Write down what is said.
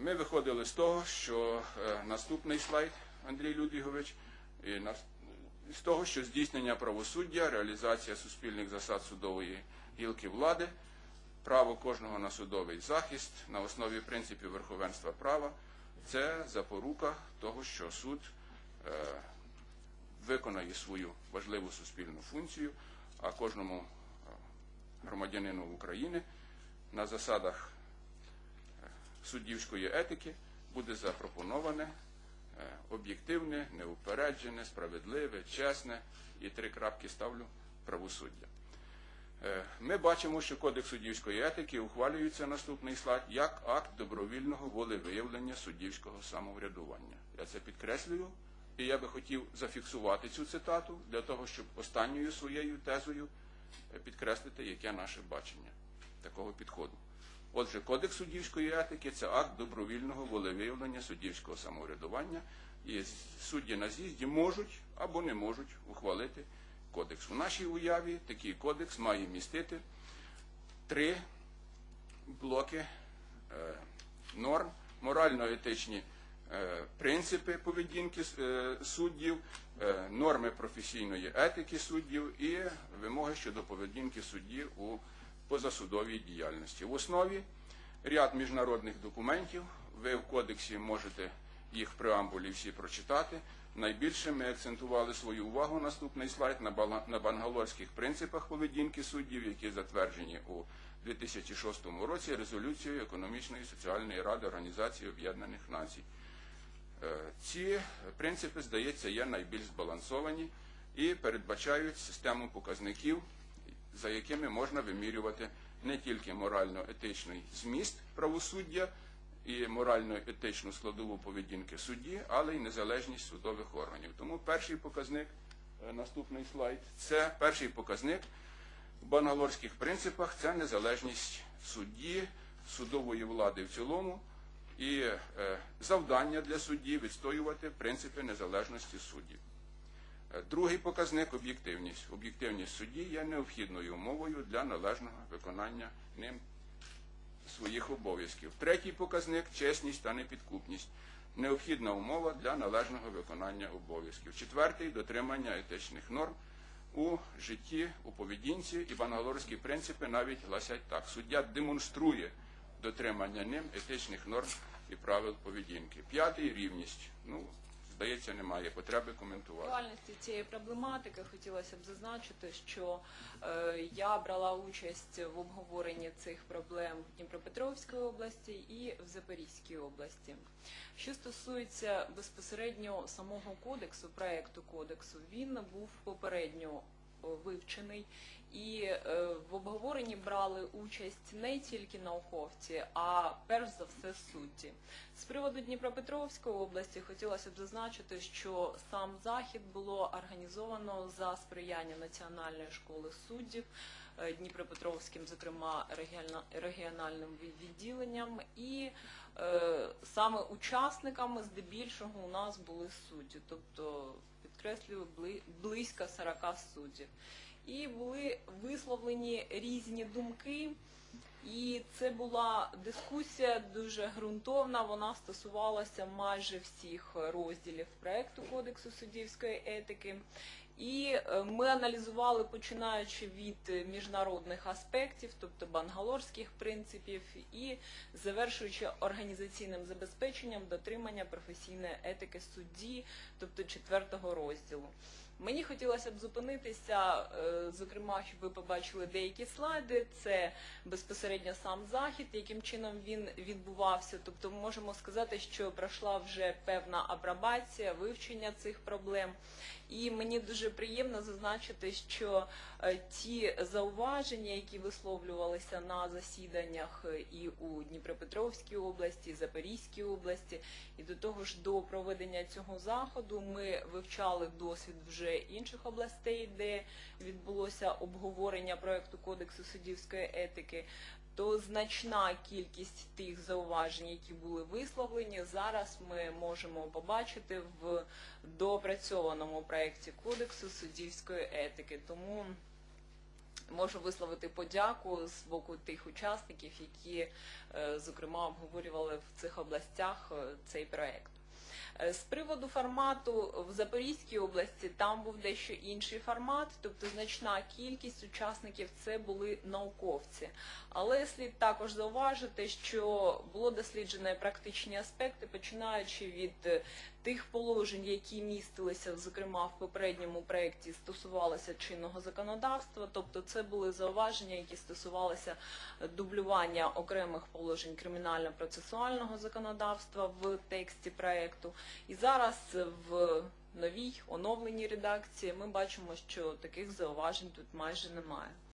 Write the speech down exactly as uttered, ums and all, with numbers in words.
Ми виходили з того, що наступний слайд, Андрій Людвігович, з того, що здійснення правосуддя, реалізація суспільних засад судової гілки влади, право кожного на судовий захист на основі принципів верховенства права – це запорука того, що суд виконає свою важливу суспільну функцію, а кожному громадянину України на засадах суддівської етики буде запропоноване об'єктивне, неупереджене, справедливе, чесне і три крапки ставлю правосуддя. Ми бачимо, що Кодекс суддівської етики ухвалюється, наступний слайд, як акт добровільного волевиявлення суддівського самоврядування. Я це підкреслюю, і я би хотів зафіксувати цю цитату для того, щоб останньою своєю тезою підкреслити, яке наше бачення такого підходу. Отже, Кодекс суддівської етики – це акт добровільного волевиявлення суддівського самоврядування, і судді на з'їзді можуть або не можуть ухвалити кодекс. У нашій уяві такий кодекс має містити три блоки норм, морально-етичні принципи поведінки суддів, норми професійної етики суддів і вимоги щодо поведінки суддів у позасудовій діяльності. В основі ряд міжнародних документів, ви в кодексі можете їх в преамбулі всі прочитати. Найбільше ми акцентували свою увагу, наступний слайд, на бангалорських принципах поведінки суддів, які затверджені у дві тисячі шостому році резолюцією Економічної і соціальної ради Організації Об'єднаних Націй. Ці принципи, здається, є найбільш збалансовані і передбачають систему показників, за якими можна вимірювати не тільки морально-етичний зміст правосуддя і морально-етичну складову поведінки судді, але й незалежність судових органів. Тому перший показник, наступний слайд, це перший показник в бангалорських принципах – це незалежність судді, судової влади в цілому і завдання для судді відстоювати принципи незалежності суддів. Другий показник – об'єктивність. Об'єктивність судді є необхідною умовою для належного виконання ним своїх обов'язків. Третій показник – чесність та непідкупність. Необхідна умова для належного виконання обов'язків. Четвертий – дотримання етичних норм у житті, у поведінці, і бангалорські принципи навіть гласять так. Суддя демонструє дотримання ним етичних норм і правил поведінки. П'ятий – рівність. Ну, здається, немає потреби коментувати. В актуальності цієї проблематики хотілося б зазначити, що е, я брала участь в обговоренні цих проблем в Дніпропетровській області і в Запорізькій області. Що стосується безпосередньо самого кодексу, проєкту кодексу, він був попередньо вивчений, і е, в обговоренні брали участь не тільки науковці, а перш за все судді. З приводу Дніпропетровської області хотілося б зазначити, що сам захід було організовано за сприяння Національної школи суддів, е, Дніпропетровським, зокрема, регіональним відділенням, і е, саме учасниками здебільшого у нас були судді, тобто, підкреслюю, близько сорока суддів. І були висловлені різні думки, і це була дискусія дуже ґрунтовна, вона стосувалася майже всіх розділів проєкту Кодексу суддівської етики. І ми аналізували, починаючи від міжнародних аспектів, тобто бангалорських принципів, і завершуючи організаційним забезпеченням дотримання професійної етики судді, тобто четвертого розділу. Мені хотілося б зупинитися, зокрема, щоб ви побачили деякі слайди, це безпосередньо сам захід, яким чином він відбувався. Тобто ми можемо сказати, що пройшла вже певна апробація, вивчення цих проблем. І мені дуже приємно зазначити, що ті зауваження, які висловлювалися на засіданнях і у Дніпропетровській області, і Запорізькій області, і до того ж до проведення цього заходу ми вивчали досвід вже інших областей, де відбулося обговорення проєкту Кодексу суддівської етики, то значна кількість тих зауважень, які були висловлені, зараз ми можемо побачити в доопрацьованому проєкті Кодексу суддівської етики. Тому можу висловити подяку з боку тих учасників, які, е, зокрема, обговорювали в цих областях е, цей проект. З приводу формату в Запорізькій області там був дещо інший формат, тобто значна кількість учасників це були науковці. Але слід також зауважити, що було досліджено практичні аспекти, починаючи від тих положень, які містилися, зокрема, в попередньому проєкті, стосувалися чинного законодавства, тобто це були зауваження, які стосувалися дублювання окремих положень кримінально-процесуального законодавства в тексті проєкту. І зараз в новій, оновленій редакції ми бачимо, що таких зауважень тут майже немає.